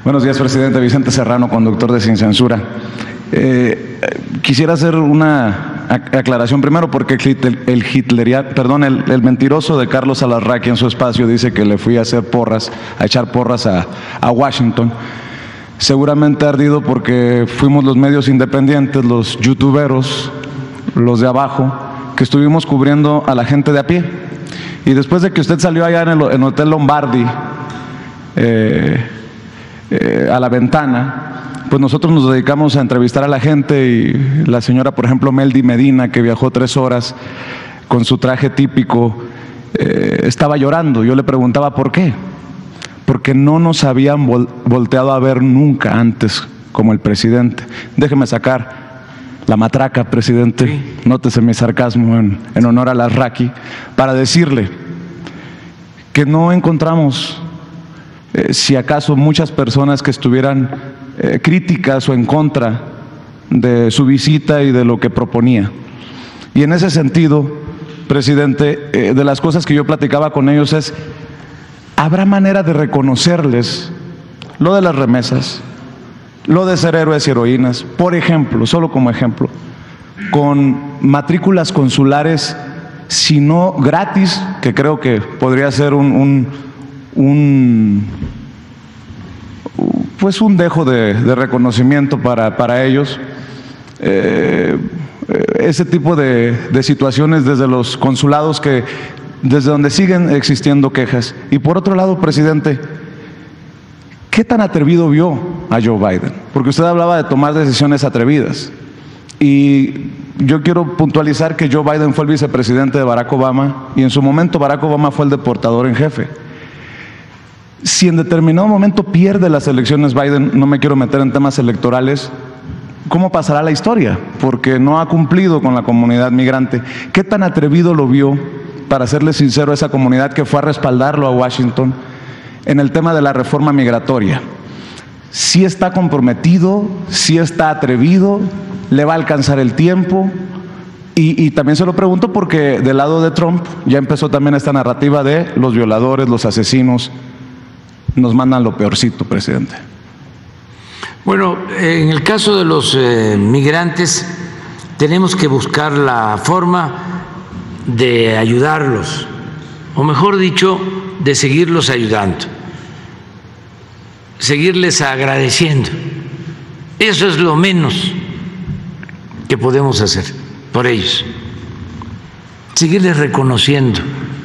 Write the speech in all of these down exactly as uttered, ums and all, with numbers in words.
Buenos días, presidente. Vicente Serrano, conductor de Sin Censura. Eh, quisiera hacer una aclaración primero porque el, el hitleria, perdón, el, el mentiroso de Carlos Alarraqui en su espacio dice que le fui a hacer porras, a echar porras a, a Washington. Seguramente ardido porque fuimos los medios independientes, los youtuberos, los de abajo, que estuvimos cubriendo a la gente de a pie. Y después de que usted salió allá en el, en el Hotel Lombardi, eh, eh, a la ventana, pues nosotros nos dedicamos a entrevistar a la gente y la señora, por ejemplo, Meldy Medina, que viajó tres horas con su traje típico, eh, estaba llorando. Yo le preguntaba por qué. Porque no nos habían vol volteado a ver nunca antes como el presidente. Déjeme sacar la matraca, presidente, sí. Nótese mi sarcasmo en, en honor a Alarraqui, para decirle que no encontramos, eh, si acaso, muchas personas que estuvieran eh, críticas o en contra de su visita y de lo que proponía. Y en ese sentido, presidente, eh, de las cosas que yo platicaba con ellos es: ¿habrá manera de reconocerles lo de las remesas, lo de ser héroes y heroínas? Por ejemplo, solo como ejemplo, con matrículas consulares, si no gratis, que creo que podría ser un, un, un pues un dejo de, de reconocimiento para, para ellos. Eh, ese tipo de, de situaciones desde los consulados que desde donde siguen existiendo quejas. Y por otro lado, presidente, ¿qué tan atrevido vio a Joe Biden? Porque usted hablaba de tomar decisiones atrevidas. Y yo quiero puntualizar que Joe Biden fue el vicepresidente de Barack Obama y en su momento Barack Obama fue el deportador en jefe. Si en determinado momento pierde las elecciones Biden, no me quiero meter en temas electorales, ¿cómo pasará la historia? Porque no ha cumplido con la comunidad migrante. ¿Qué tan atrevido lo vio, para serle sincero, a esa comunidad que fue a respaldarlo a Washington en el tema de la reforma migratoria? ¿Sí está comprometido? ¿Sí está atrevido? ¿Le va a alcanzar el tiempo? Y, y también se lo pregunto porque del lado de Trump ya empezó también esta narrativa de los violadores, los asesinos, nos mandan lo peorcito, presidente. Bueno, en el caso de los eh, migrantes tenemos que buscar la forma de ayudarlos, o mejor dicho, de seguirlos ayudando, seguirles agradeciendo. Eso es lo menos que podemos hacer por ellos, seguirles reconociendo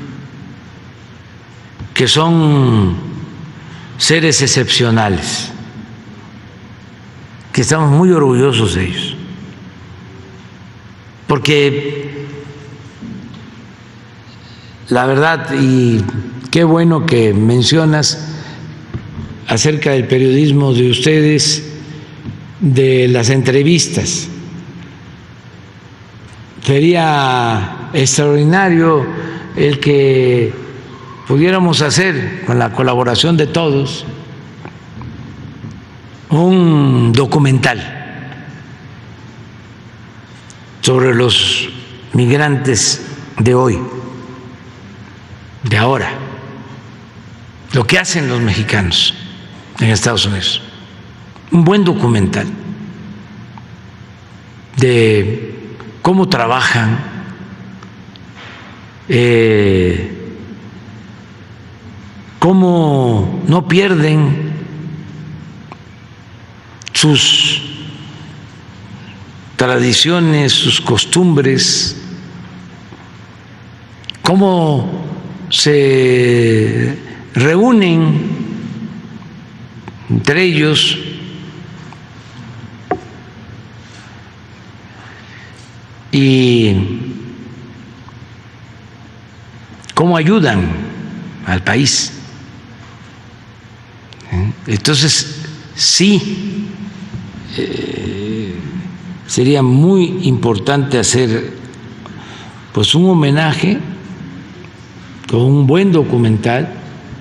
que son seres excepcionales, que estamos muy orgullosos de ellos, porque la verdad, y qué bueno que mencionas acerca del periodismo de ustedes, de las entrevistas. Sería extraordinario el que pudiéramos hacer, con la colaboración de todos, un documental sobre los migrantes de hoy, de ahora, lo que hacen los mexicanos en Estados Unidos. Un buen documental de cómo trabajan, eh, cómo no pierden sus tradiciones, sus costumbres, cómo se reúnen entre ellos, y cómo ayudan al país. Entonces, sí, eh, sería muy importante hacer pues un homenaje con un buen documental.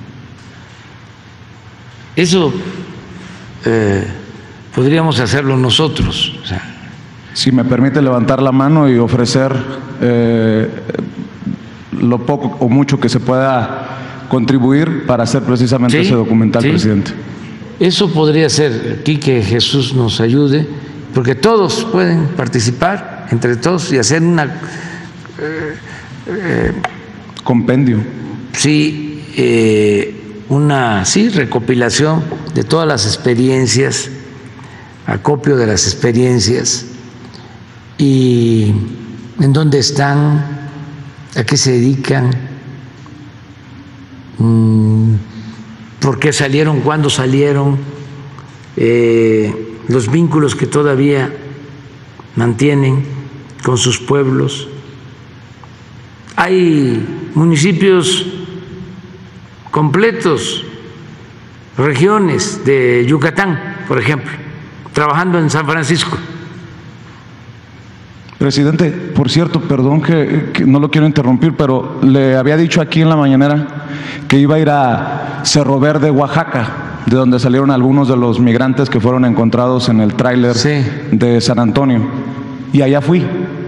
Eso eh, podríamos hacerlo nosotros. O sea, si me permite levantar la mano y ofrecer eh, lo poco o mucho que se pueda contribuir para hacer precisamente ¿sí? ese documental, ¿sí? presidente. eso podría ser aquí que Jesús nos ayude, porque todos pueden participar, entre todos, y hacer una eh, eh, compendio. Sí, eh, una sí, recopilación de todas las experiencias, acopio de las experiencias y en dónde están, a qué se dedican, mmm, por qué salieron, cuándo salieron, eh, los vínculos que todavía mantienen con sus pueblos. Hay municipios completos, regiones de Yucatán, por ejemplo, trabajando en San Francisco. Presidente, por cierto, perdón que, que no lo quiero interrumpir, pero le había dicho aquí en la mañanera que iba a ir a Cerro Verde, Oaxaca, de donde salieron algunos de los migrantes que fueron encontrados en el tráiler sí. de San Antonio. Y allá fui.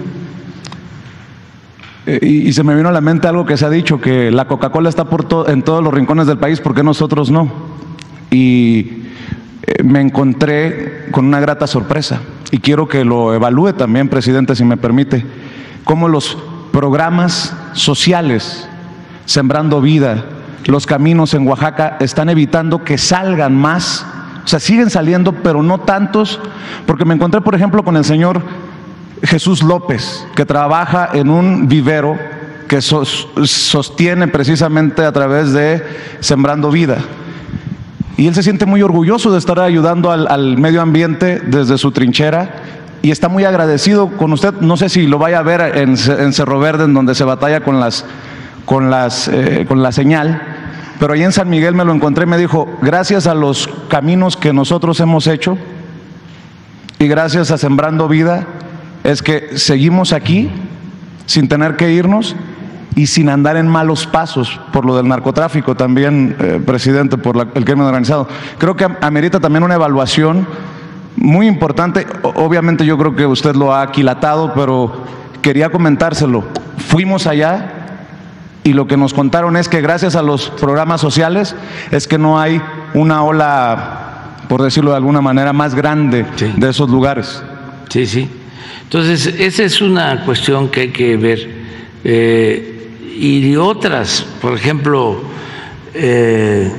Y, y se me vino a la mente algo que se ha dicho, que la Coca-Cola está por to, en todos los rincones del país, ¿por qué nosotros no? Y eh, me encontré con una grata sorpresa, y quiero que lo evalúe también, presidente, si me permite, cómo los programas sociales, Sembrando Vida, los caminos en Oaxaca, están evitando que salgan más, o sea, siguen saliendo, pero no tantos, porque me encontré, por ejemplo, con el señor Jesús López, que trabaja en un vivero que sostiene precisamente a través de Sembrando Vida. Y él se siente muy orgulloso de estar ayudando al, al medio ambiente desde su trinchera y está muy agradecido con usted. No sé si lo vaya a ver en, en Cerro Verde, en donde se batalla con, las, con, las, eh, con la señal, pero ahí en San Miguel me lo encontré y me dijo, gracias a los caminos que nosotros hemos hecho y gracias a Sembrando Vida, es que seguimos aquí sin tener que irnos y sin andar en malos pasos por lo del narcotráfico también, eh, presidente, por la, el crimen organizado. Creo que amerita también una evaluación muy importante. Obviamente yo creo que usted lo ha aquilatado, pero quería comentárselo. Fuimos allá y lo que nos contaron es que gracias a los programas sociales es que no hay una ola, por decirlo de alguna manera, más grande sí. de esos lugares. Sí, sí. Entonces, esa es una cuestión que hay que ver. Eh, y otras, por ejemplo, eh,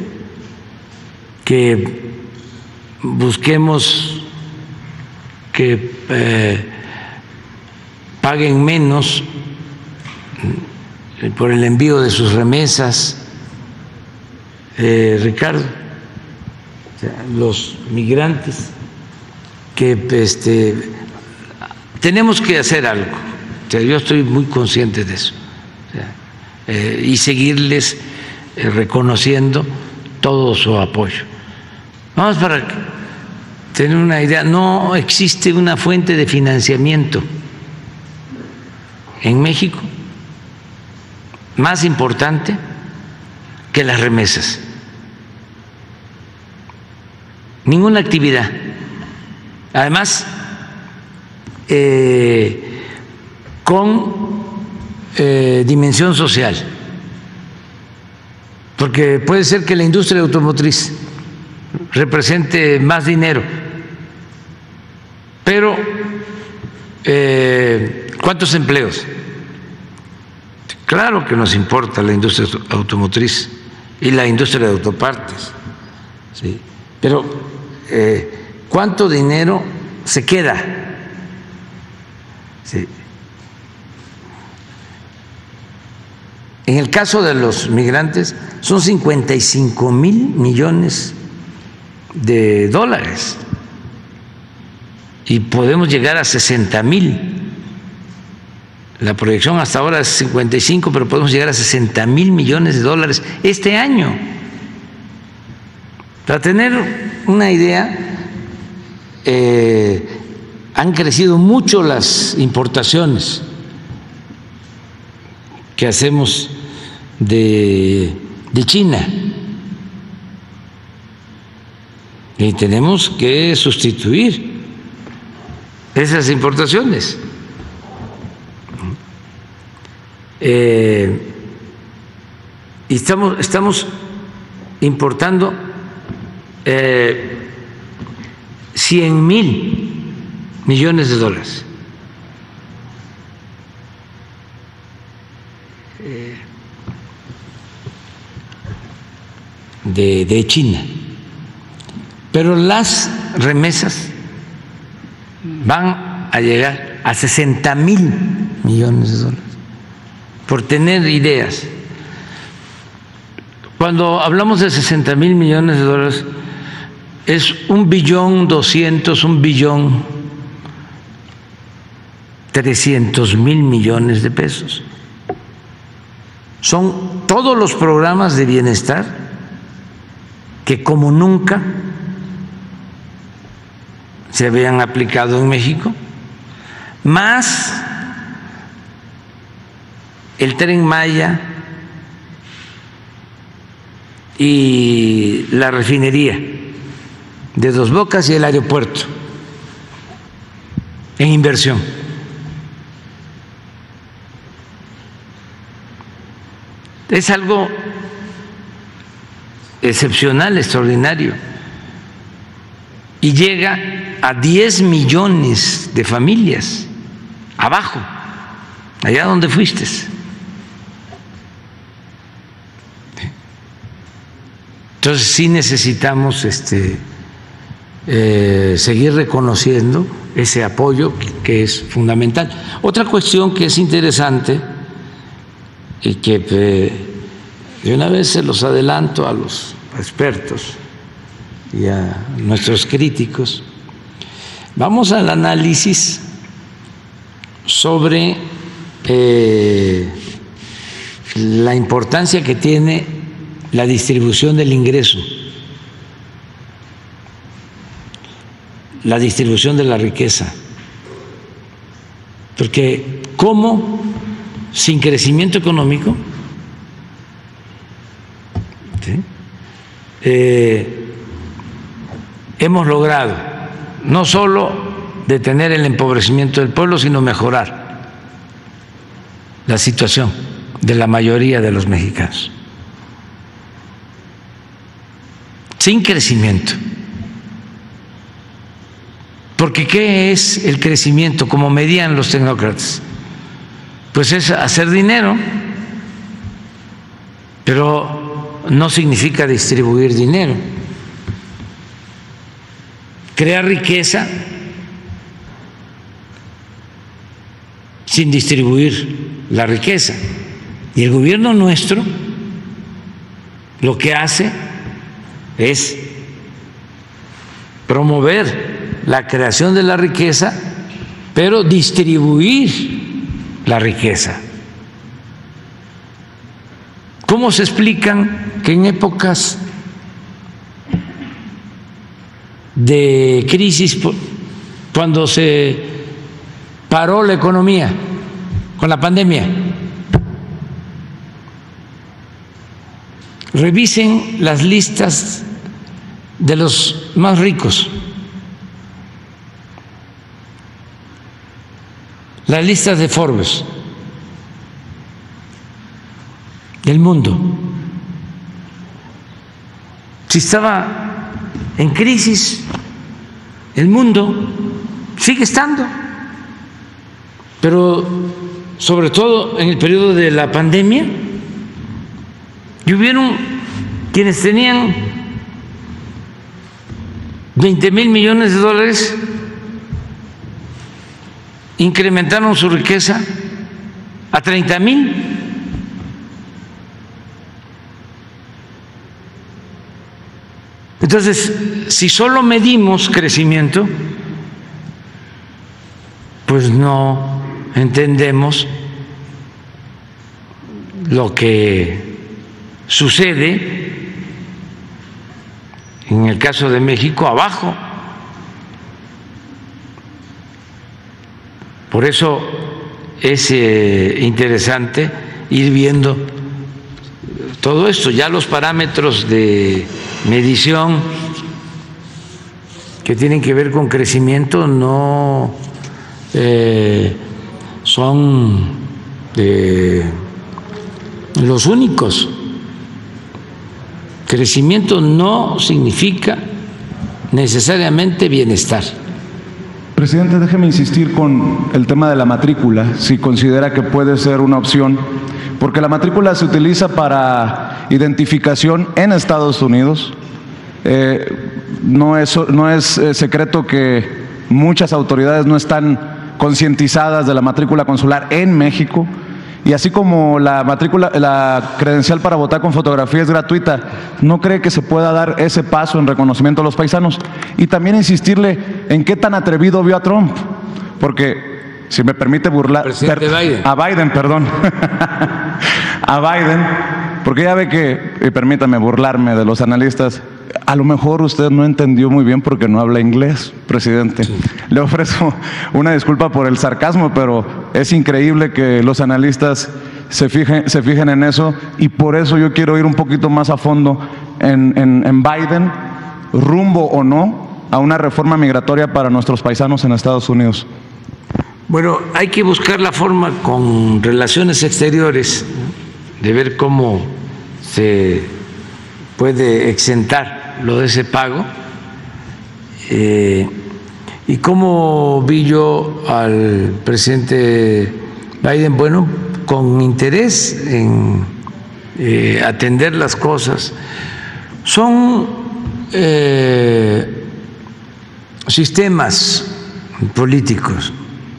que busquemos que eh, paguen menos por el envío de sus remesas, eh, Ricardo, o sea, los migrantes que este, tenemos que hacer algo. O sea, yo estoy muy consciente de eso. O sea, eh, y seguirles eh, reconociendo todo su apoyo. Vamos para tener una idea, no existe una fuente de financiamiento en México más importante que las remesas. Ninguna actividad. Además, eh, con eh, dimensión social, porque puede ser que la industria automotriz represente más dinero, pero eh, ¿cuántos empleos? Claro que nos importa la industria automotriz y la industria de autopartes, ¿sí? Pero eh, ¿cuánto dinero se queda? ¿Sí? En el caso de los migrantes son cincuenta y cinco mil millones de dólares y podemos llegar a sesenta mil. La proyección hasta ahora es cincuenta y cinco, pero podemos llegar a sesenta mil millones de dólares este año. Para tener una idea, eh, han crecido mucho las importaciones que hacemos de, de China y tenemos que sustituir esas importaciones. Eh, y estamos, estamos importando eh, cien mil millones de dólares. Eh, de, de China. Pero las remesas van a llegar a sesenta mil millones de dólares, por tener ideas. Cuando hablamos de sesenta mil millones de dólares, es un billón doscientos, un billón trescientos mil millones de pesos. Son todos los programas de bienestar que como nunca se habían aplicado en México, más el Tren Maya y la refinería de Dos Bocas y el aeropuerto en inversión. Es algo excepcional, extraordinario, y llega a diez millones de familias abajo, allá donde fuiste. Entonces sí necesitamos este, eh, seguir reconociendo ese apoyo que es fundamental. Otra cuestión que es interesante y que eh, de una vez se los adelanto a los expertos y a nuestros críticos, vamos al análisis sobre eh, la importancia que tiene la distribución del ingreso, la distribución de la riqueza, porque ¿cómo sin crecimiento económico ¿sí? eh, hemos logrado no solo detener el empobrecimiento del pueblo, sino mejorar la situación de la mayoría de los mexicanos? Sin crecimiento. Porque ¿qué es el crecimiento como medían los tecnócratas? Pues es hacer dinero, pero no significa distribuir dinero. Crear riqueza sin distribuir la riqueza. Y el gobierno nuestro lo que hace es promover la creación de la riqueza, pero distribuir la riqueza. ¿Cómo se explican que en épocas de crisis, cuando se paró la economía con la pandemia, revisen las listas de los más ricos, las listas de Forbes del mundo? Si estaba en crisis el mundo, sigue estando, pero sobre todo en el periodo de la pandemia, y hubieron quienes tenían veinte mil millones de dólares, incrementaron su riqueza a treinta mil. Entonces, si solo medimos crecimiento, pues no entendemos lo que sucede en el caso de México abajo. Por eso es eh, interesante ir viendo todo esto. Ya los parámetros de medición que tienen que ver con crecimiento no eh, son eh, los únicos. Crecimiento no significa necesariamente bienestar. Presidente, déjeme insistir con el tema de la matrícula, si considera que puede ser una opción, porque la matrícula se utiliza para identificación en Estados Unidos. Eh, no es, no es eh, secreto que muchas autoridades no están concientizadas de la matrícula consular en México. Y así como la matrícula, la credencial para votar con fotografía es gratuita, ¿no cree que se pueda dar ese paso en reconocimiento a los paisanos? Y también insistirle en qué tan atrevido vio a Trump, porque si me permite burlar Presidente per, Biden. a Biden, perdón, a Biden, porque ya ve que, y permítame burlarme de los analistas, a lo mejor usted no entendió muy bien porque no habla inglés, presidente. Sí. Le ofrezco una disculpa por el sarcasmo, pero es increíble que los analistas se fijen, se fijen en eso, y por eso yo quiero ir un poquito más a fondo en, en, en Biden, rumbo o no a una reforma migratoria para nuestros paisanos en Estados Unidos. Bueno, hay que buscar la forma con relaciones exteriores de ver cómo se puede exentar lo de ese pago. Eh, y cómo vi yo al presidente Biden, bueno, con interés en eh, atender las cosas. Son eh, sistemas políticos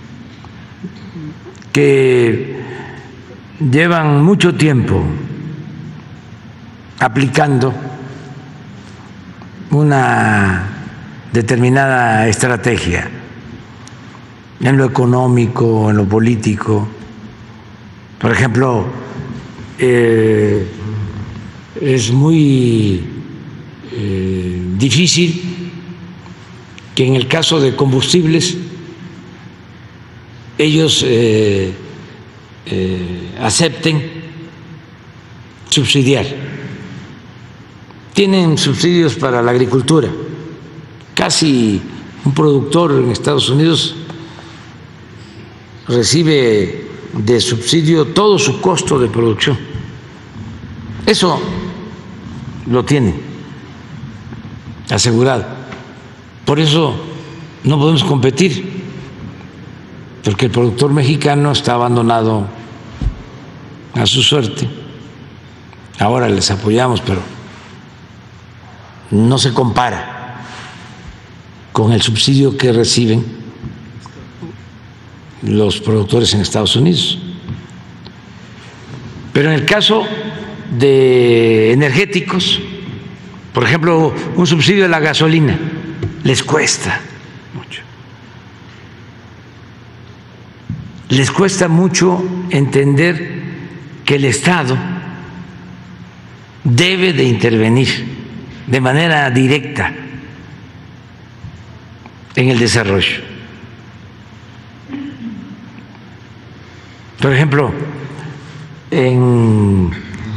que llevan mucho tiempo aplicando una determinada estrategia en lo económico, en lo político. Por ejemplo, eh, es muy eh, difícil que en el caso de combustibles ellos eh, eh, acepten subsidiar. Tienen subsidios para la agricultura. Casi un productor en Estados Unidos recibe de subsidio todo su costo de producción. Eso lo tienen asegurado. Por eso no podemos competir, porque el productor mexicano está abandonado a su suerte. Ahora les apoyamos, pero no se compara con el subsidio que reciben los productores en Estados Unidos. Pero en el caso de energéticos, por ejemplo, un subsidio de la gasolina, les cuesta mucho. Les cuesta mucho entender que el Estado debe de intervenir de manera directa en el desarrollo. Por ejemplo, en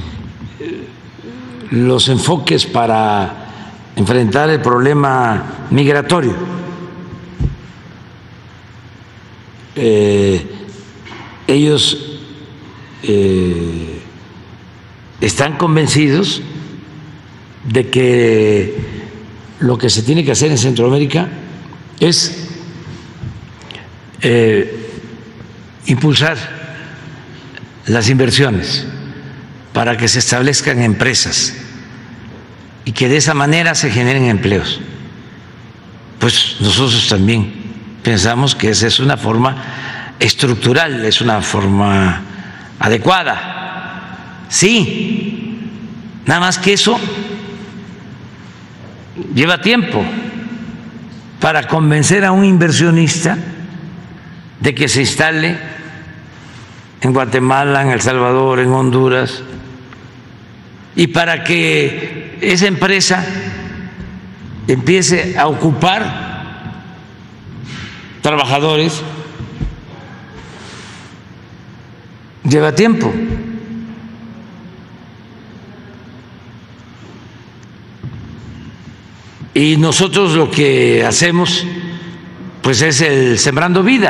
los enfoques para enfrentar el problema migratorio, eh, ellos eh, están convencidos de que lo que se tiene que hacer en Centroamérica es eh, impulsar las inversiones para que se establezcan empresas y que de esa manera se generen empleos. Pues nosotros también pensamos que esa es una forma estructural, es una forma adecuada. Sí, nada más que eso lleva tiempo para convencer a un inversionista de que se instale en Guatemala, en El Salvador, en Honduras, y para que esa empresa empiece a ocupar trabajadores, lleva tiempo. Y nosotros lo que hacemos pues es el Sembrando Vida,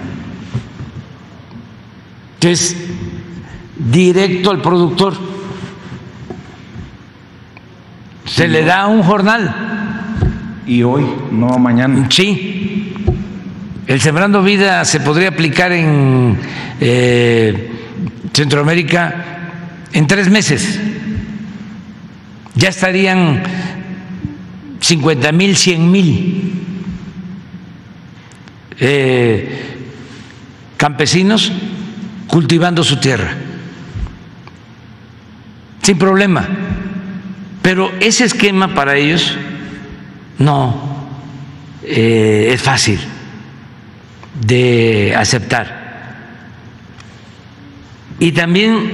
que es directo al productor. Se le da un jornal Y hoy, no mañana. Sí, el Sembrando Vida se podría aplicar en eh, Centroamérica en tres meses. Ya estarían cincuenta mil, cien mil eh, campesinos cultivando su tierra, sin problema. Pero ese esquema para ellos no eh, es fácil de aceptar. Y también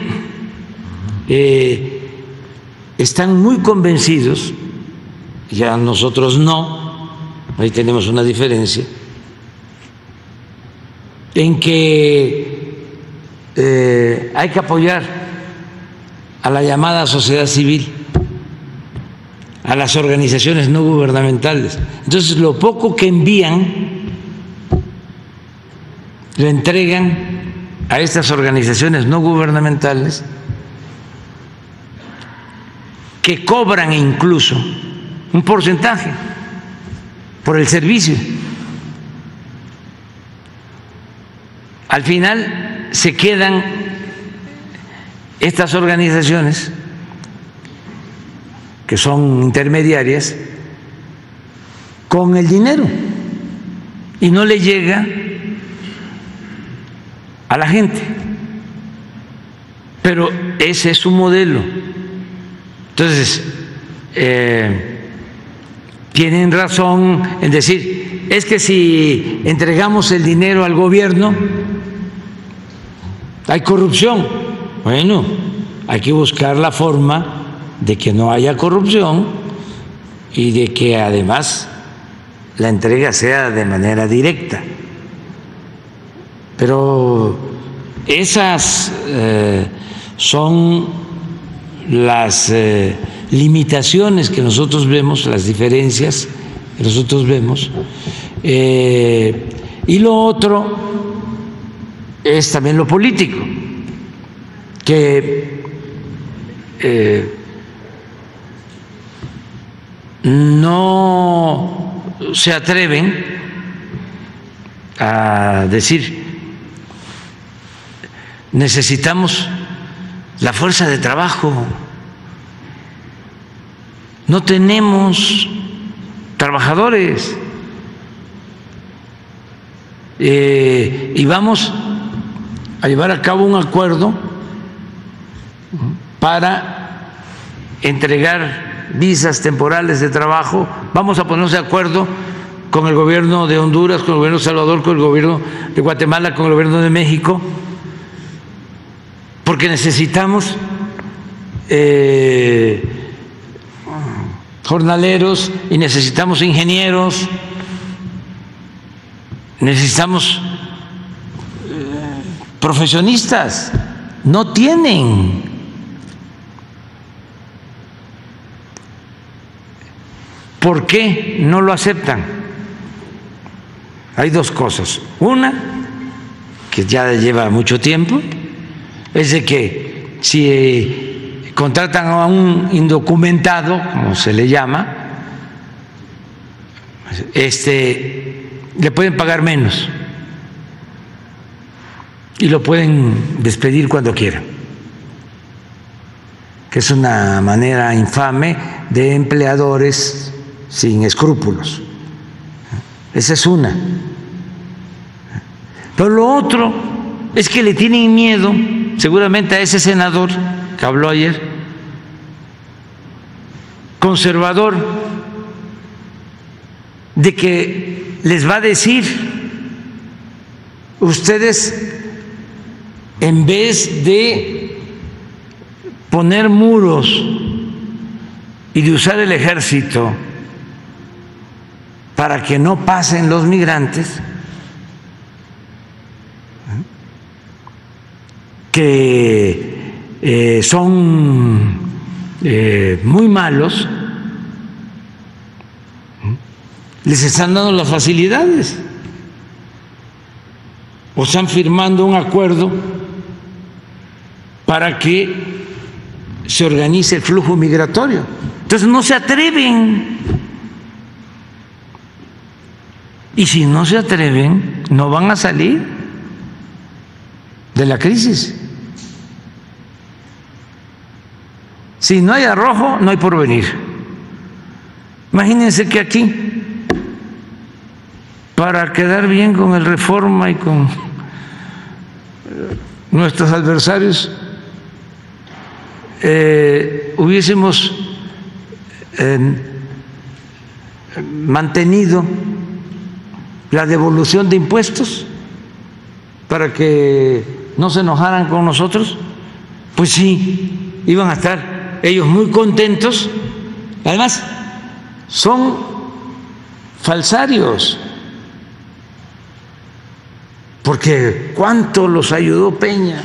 eh, están muy convencidos, ya nosotros no, ahí tenemos una diferencia, en que eh, hay que apoyar a la llamada sociedad civil, a las organizaciones no gubernamentales. Entonces, lo poco que envían lo entregan a estas organizaciones no gubernamentales, que cobran incluso un porcentaje por el servicio. Al final se quedan estas organizaciones, que son intermediarias, con el dinero y no le llega a la gente. Pero ese es su modelo. Entonces, eh, tienen razón en decir, es que si entregamos el dinero al gobierno, hay corrupción. Bueno, hay que buscar la forma de que no haya corrupción y de que además la entrega sea de manera directa. Pero esas eh, son las eh, limitaciones que nosotros vemos, las diferencias que nosotros vemos. Eh, y lo otro es también lo político, que eh, no se atreven a decir necesitamos la fuerza de trabajo, no tenemos trabajadores eh, y vamos a llevar a cabo un acuerdo para entregar visas temporales de trabajo. Vamos a ponernos de acuerdo con el gobierno de Honduras, con el gobierno de Salvador, con el gobierno de Guatemala, con el gobierno de México, porque necesitamos eh, jornaleros y necesitamos ingenieros, necesitamos eh, profesionistas. No tienen. ¿Por qué no lo aceptan? Hay dos cosas. Una, que ya lleva mucho tiempo, es de que si contratan a un indocumentado, como se le llama, este, le pueden pagar menos y lo pueden despedir cuando quieran, que es una manera infame de empleadores sin escrúpulos. Esa es una. Pero lo otro es que le tienen miedo, seguramente, a ese senador que habló ayer, conservador, de que les va a decir, ustedes, en vez de poner muros y de usar el ejército para que no pasen los migrantes, que eh, son eh, muy malos, les están dando las facilidades o están firmando un acuerdo para que se organice el flujo migratorio. Entonces no se atreven Y si no se atreven, no van a salir de la crisis. Si no hay arrojo, no hay porvenir. Imagínense que aquí, para quedar bien con el Reforma y con nuestros adversarios, eh, hubiésemos eh, mantenido la devolución de impuestos para que no se enojaran con nosotros, pues sí, iban a estar ellos muy contentos. Además, son falsarios, porque cuánto los ayudó Peña,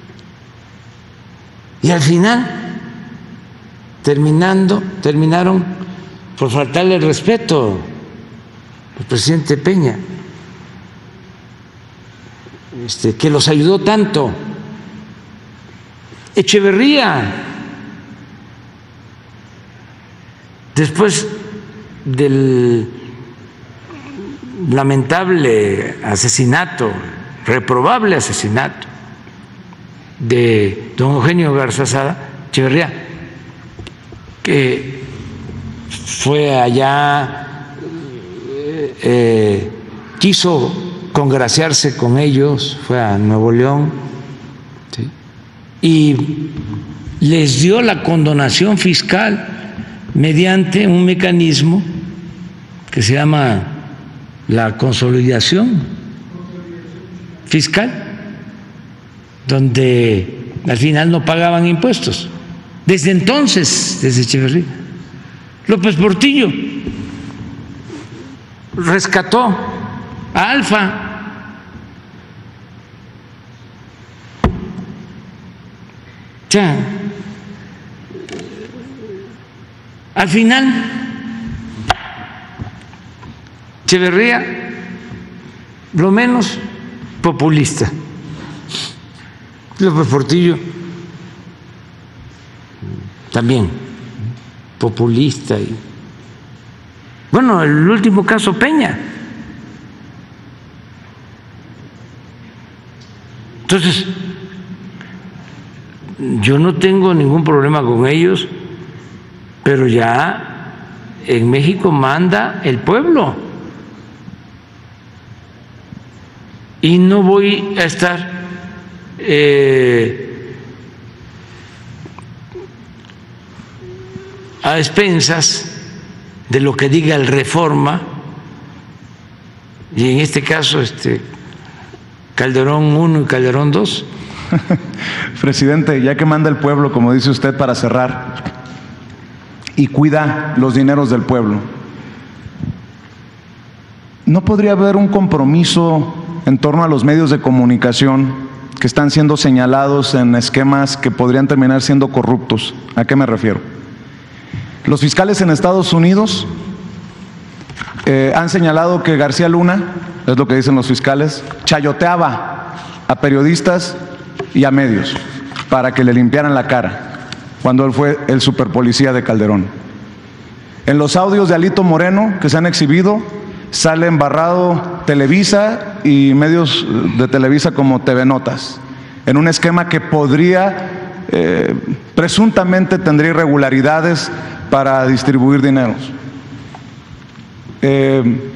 y al final terminando terminaron por faltarle el respeto al presidente Peña, este, que los ayudó tanto. Echeverría, después del lamentable asesinato, reprobable asesinato de don Eugenio Garza Sada, Echeverría, que fue allá, eh, quiso congraciarse con ellos, fue a Nuevo León, ¿sí?, y les dio la condonación fiscal mediante un mecanismo que se llama la consolidación fiscal, donde al final no pagaban impuestos. Desde entonces, desde Echeverría, López Portillo rescató a Alfa. O sea, al final, Echeverría, lo menos populista. López Portillo también populista. Y bueno, el último caso, Peña. Entonces, yo no tengo ningún problema con ellos, pero ya en México manda el pueblo. Y no voy a estar eh, a expensas de lo que diga el Reforma, y en este caso este Calderón uno y Calderón dos. Presidente, ya que manda el pueblo, como dice usted, para cerrar, y cuida los dineros del pueblo, ¿no podría haber un compromiso en torno a los medios de comunicación que están siendo señalados en esquemas que podrían terminar siendo corruptos? ¿A qué me refiero? Los fiscales en Estados Unidos eh, han señalado que García Luna, es lo que dicen los fiscales, chayoteaba a periodistas y a medios para que le limpiaran la cara cuando él fue el superpolicía de Calderón. En los audios de Alito Moreno que se han exhibido, sale embarrado Televisa y medios de Televisa como T V Notas, en un esquema que podría, eh, presuntamente tendría irregularidades para distribuir dineros. Eh,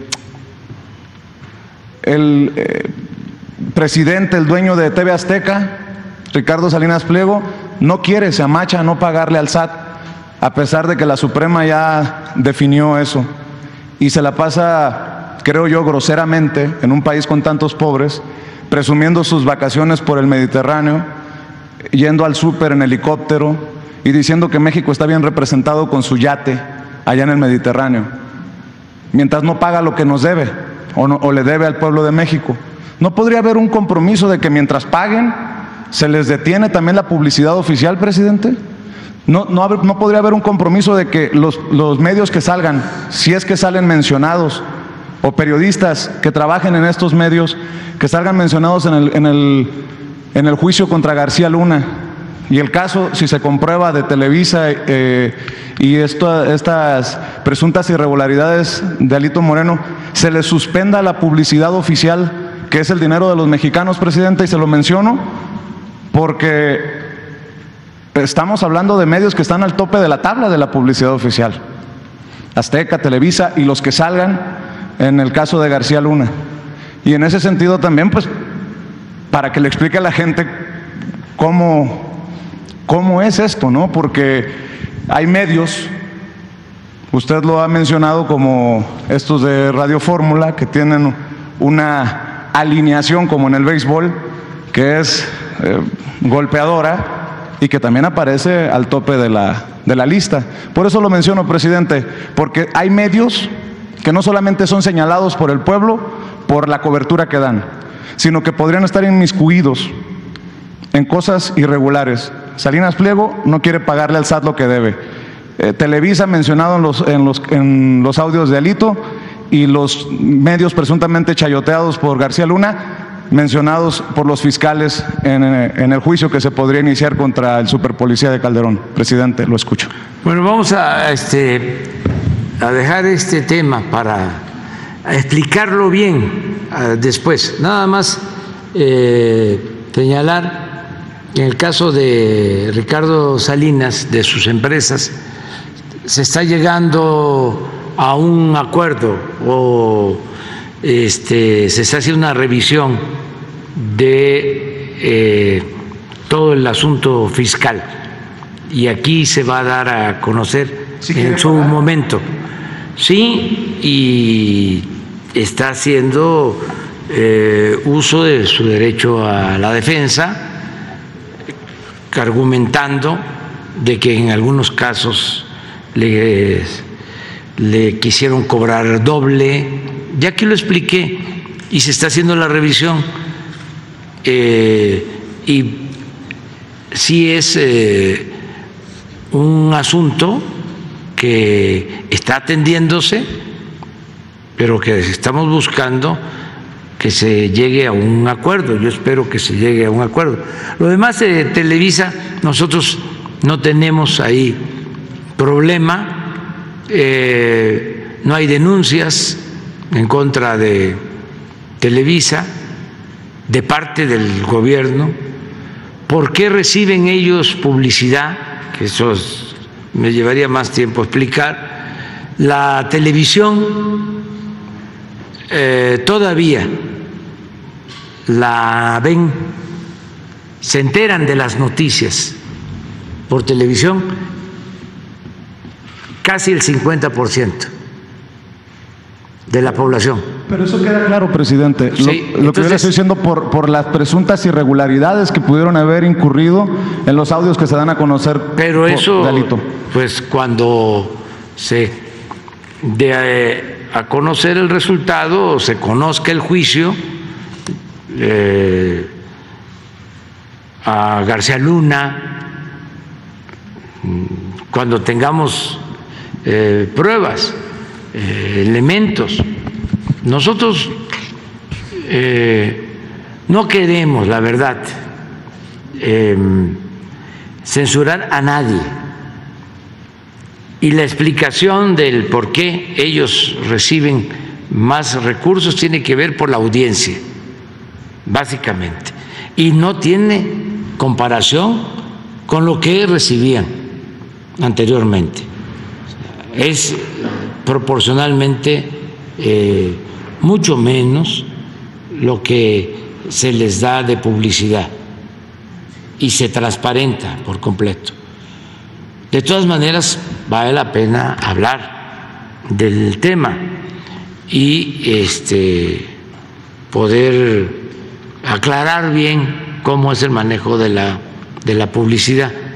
el eh, presidente, el dueño de T V Azteca, Ricardo Salinas Pliego, no quiere, se amacha a no pagarle al S A T, a pesar de que la Suprema ya definió eso, y se la pasa, creo yo, groseramente, en un país con tantos pobres, presumiendo sus vacaciones por el Mediterráneo, yendo al súper en helicóptero y diciendo que México está bien representado con su yate allá en el Mediterráneo, mientras no paga lo que nos debe o, no, o le debe al pueblo de México. ¿No podría haber un compromiso de que mientras paguen se les detiene también la publicidad oficial, presidente? ¿No, no, no podría haber un compromiso de que los, los medios que salgan, si es que salen mencionados, o periodistas que trabajen en estos medios, que salgan mencionados en el, en el, en el juicio contra García Luna, Y el caso, si se comprueba de Televisa eh, y esto, estas presuntas irregularidades de Alito Moreno, se le suspenda la publicidad oficial, que es el dinero de los mexicanos, presidente, y se lo menciono porque estamos hablando de medios que están al tope de la tabla de la publicidad oficial. Azteca, Televisa y los que salgan en el caso de García Luna. Y en ese sentido también, pues, para que le explique a la gente cómo... ¿Cómo es esto, no? Porque hay medios, usted lo ha mencionado, como estos de Radio Fórmula, que tienen una alineación como en el béisbol, que es eh, golpeadora y que también aparece al tope de la, de la lista. Por eso lo menciono, presidente, porque hay medios que no solamente son señalados por el pueblo por la cobertura que dan, sino que podrían estar inmiscuidos en cosas irregulares. Salinas Pliego no quiere pagarle al S A T lo que debe. Eh, Televisa mencionado en los, en, los, en los audios de Alito, y los medios presuntamente chayoteados por García Luna, mencionados por los fiscales en, en el juicio que se podría iniciar contra el superpolicía de Calderón. Presidente, lo escucho. Bueno, vamos a, este, a dejar este tema para explicarlo bien uh, después. Nada más eh, señalar, en el caso de Ricardo Salinas, de sus empresas, se está llegando a un acuerdo o este, se está haciendo una revisión de eh, todo el asunto fiscal, y aquí se va a dar a conocer ¿Sí en su pagar? momento. Sí, y está haciendo eh, uso de su derecho a la defensa, argumentando de que en algunos casos le, le quisieron cobrar doble. Ya que lo expliqué, y se está haciendo la revisión, eh, y sí es eh, un asunto que está atendiéndose, pero que estamos buscando que se llegue a un acuerdo. Yo espero que se llegue a un acuerdo. Lo demás de Televisa, nosotros no tenemos ahí problema, eh, no hay denuncias en contra de Televisa de parte del gobierno. ¿Por qué reciben ellos publicidad? Que eso es, me llevaría más tiempo explicar. La televisión Eh, todavía la ven, se enteran de las noticias por televisión casi el cincuenta por ciento de la población. Pero eso queda claro, presidente. Sí, lo, entonces, lo que yo le estoy diciendo por, por las presuntas irregularidades que pudieron haber incurrido en los audios que se dan a conocer. Pero por eso, Alito. pues cuando se de eh, a conocer el resultado o se conozca el juicio eh, a García Luna, cuando tengamos eh, pruebas, eh, elementos. Nosotros eh, no queremos, la verdad, eh, censurar a nadie. Y la explicación del por qué ellos reciben más recursos tiene que ver por la audiencia, básicamente, y no tiene comparación con lo que recibían anteriormente. Es proporcionalmente eh, mucho menos lo que se les da de publicidad y se transparenta por completo. De todas maneras, vale la pena hablar del tema y este, poder aclarar bien cómo es el manejo de la, de la publicidad.